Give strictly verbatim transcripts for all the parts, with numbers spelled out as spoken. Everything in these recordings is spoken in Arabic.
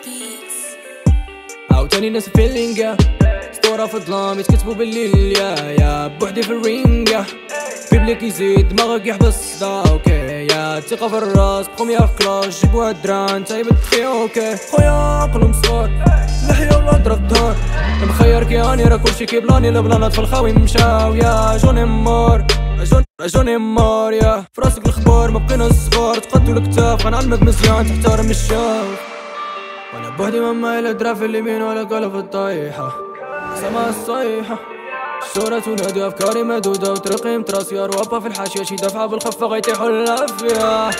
عاوتاني ناس فيلينغ اسطورة في الظلام يتكتبوا بالليل يا يا بوحدي في الرينغ يا بيبليك يزيد دماغك يحبس دا اوكي يا الثقة في الراس بخوميا كلاش جيبوها الدران تايب الدخي اوكي خويا قلم صغار لحية ولا ضرب الدار مخير كياني راه كلشي كيبلاني البلانات في الخاوي مشاو يا جوني مار جون جوني مار يا فراسك الخبار ما بقينا الصغار تقدو الكتاف غنعلمك مزيان تحترم الشاف وانا بوحدي ماما الى درا في اليمين ولا قال في الطايحة سما الصيحة الشورة تنادي افكاري مدودة وطريقي متراسيار وابا في الحاشية شي دافعة بالخفة غيطيحو الافيا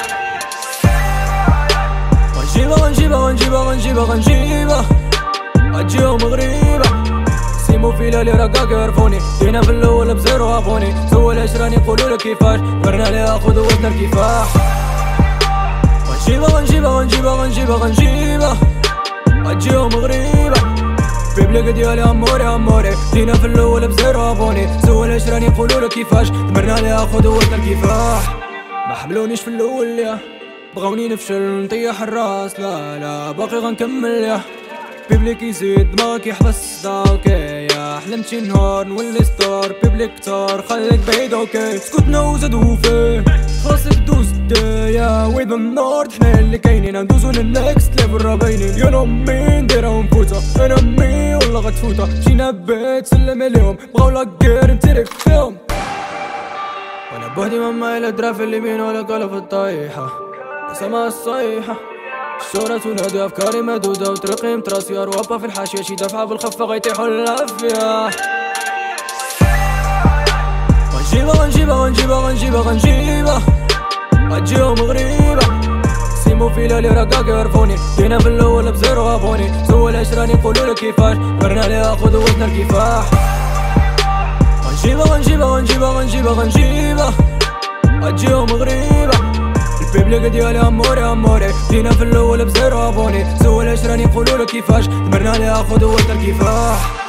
غنجيبها غنجيبها غنجيبها غنجيبها غنجيبها غتجيهم غريبة سيمو في لالي راكا كيعرفوني دينا في الاول بزيرو ابوني سول اش راني يقولولك كيفاش برنا ليها خذ وزنا الكفاح غنجيبها غنجيبها غنجيبها غنجيبها غنجيبها غتجيهم غريبة بيبليك ديالي اموري اموري دينا في الاول بزيرو ابوني سول اش راني يقولولك كيفاش برنا ليها خذ وزنا الكفاح ما حملونيش في الاول يا بغاوني نفشل نطيح الراس لا لا باقي غنكمل يا بيبليك يزيد دماغك يحبس دا اوكي يا حلمت شي نهار نولي ستار بيبليك كتار خليك بعيد اوكي سكتنا وزادو فيه خلاصك دوز يا ويد النار حنا اللي كاينين ندوزو للنكست ليفل راه باينين يا نمي نديرها نفوتا انا مي والله غتفوتا مشينا بيت سلم عليهم بغاو لاكير نترك فيهم وانا بوحدي ماما الى درا في اليمين ولا قال في الطايحة سما الصيحة الشورة تنادي افكاري مدودة وطريقي متراسيار وابا في الحاشية شي دافعة بالخفة غيطيحو الافيا غنجيبها غنجيبها غنجيبها غنجيبها غنجيبها غتجيهم غريبة سيمو في لالي راكا كيعرفوني دينا في الاول بزيرو ابوني سول اش راني يقولولك كيفاش برنا ليها خذ وزنا الكفاح غنجيبها غنجيبها غنجيبها غنجيبها غنجيبها غتجيهم غريبة البيبليك ديالي اموري اموري دينا في الاول بزيرو ابوني سول اش راني يقولولك كيفاش برنا ليها خذ وزنا الكفاح